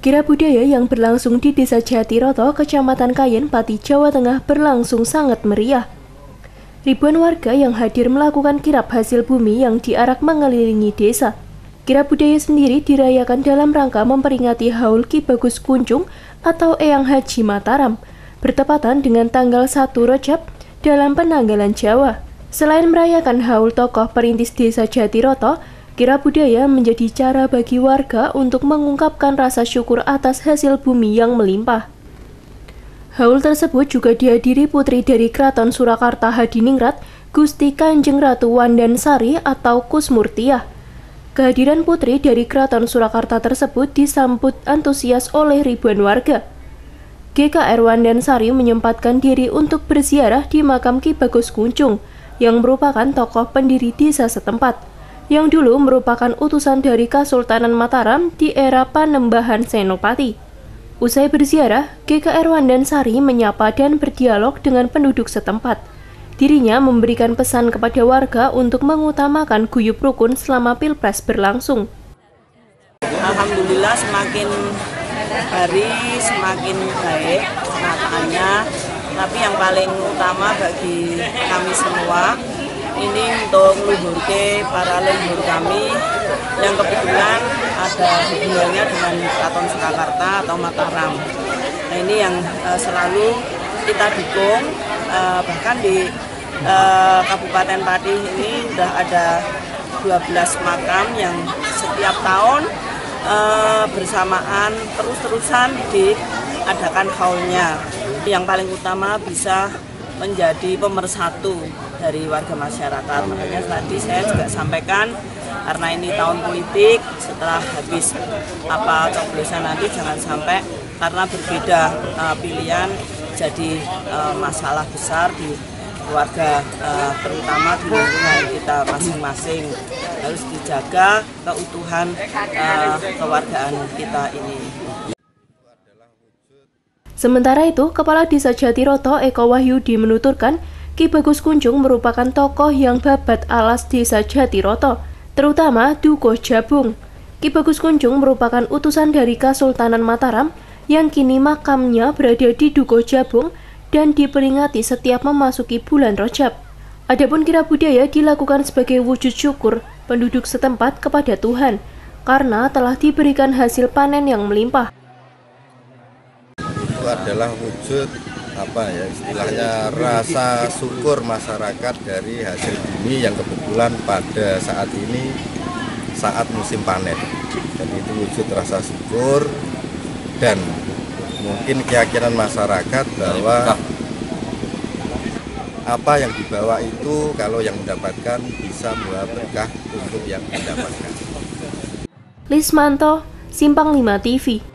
Kira budaya yang berlangsung di Desa Jatiroto, Kecamatan Kayen, Pati, Jawa Tengah berlangsung sangat meriah. Ribuan warga yang hadir melakukan kirap hasil bumi yang diarak mengelilingi desa. Kirap budaya sendiri dirayakan dalam rangka memperingati Haul Ki Bagus Kunjung atau Eyang Haji Mataram, bertepatan dengan tanggal 1 Rejab dalam penanggalan Jawa. Selain merayakan haul tokoh perintis Desa Jatiroto, kirap budaya menjadi cara bagi warga untuk mengungkapkan rasa syukur atas hasil bumi yang melimpah. Haul tersebut juga dihadiri putri dari Keraton Surakarta Hadiningrat, Gusti Kanjeng Ratu Wandansari atau Kusmurtiah. Kehadiran putri dari Keraton Surakarta tersebut disambut antusias oleh ribuan warga. GKR Wandansari menyempatkan diri untuk berziarah di makam Ki Bagus Kunjung, yang merupakan tokoh pendiri desa setempat, yang dulu merupakan utusan dari Kesultanan Mataram di era Panembahan Senopati. Usai berziarah, GKR Wandansari menyapa dan berdialog dengan penduduk setempat. Dirinya memberikan pesan kepada warga untuk mengutamakan guyub rukun selama Pilpres berlangsung. Alhamdulillah semakin hari semakin baik kenyataannya, tapi yang paling utama bagi kami semua ini untuk meluhurke para leluhur kami yang kebetulan ada hubungannya dengan Keraton Surakarta atau Mataram. Nah, ini yang selalu kita dukung, bahkan di Kabupaten Pati ini sudah ada 12 makam yang setiap tahun bersamaan terus-terusan diadakan haulnya. Yang paling utama bisa menjadi pemersatu dari warga masyarakat. Makanya tadi saya juga sampaikan, karena ini tahun politik, setelah habis coblosan nanti jangan sampai karena berbeda pilihan jadi masalah besar di keluarga, terutama di lingkungan kita masing-masing. Harus dijaga keutuhan kewargaan kita ini. Sementara itu, Kepala Desa Jatiroto Eko Wahyudi menuturkan, Ki Bagus Kunjung merupakan tokoh yang babat alas Desa Jatiroto, terutama Dukuh Jabung. Ki Bagus Kunjung merupakan utusan dari Kesultanan Mataram yang kini makamnya berada di Dukuh Jabung dan diperingati setiap memasuki bulan Rajab. Adapun kirap budaya dilakukan sebagai wujud syukur penduduk setempat kepada Tuhan karena telah diberikan hasil panen yang melimpah. Itu adalah wujud istilahnya rasa syukur masyarakat dari hasil bumi yang kebetulan pada saat ini saat musim panen. Jadi itu wujud rasa syukur dan mungkin keyakinan masyarakat bahwa apa yang dibawa itu kalau yang mendapatkan bisa membawa berkah untuk yang mendapatkan. Lismanto, Simpang 5 TV.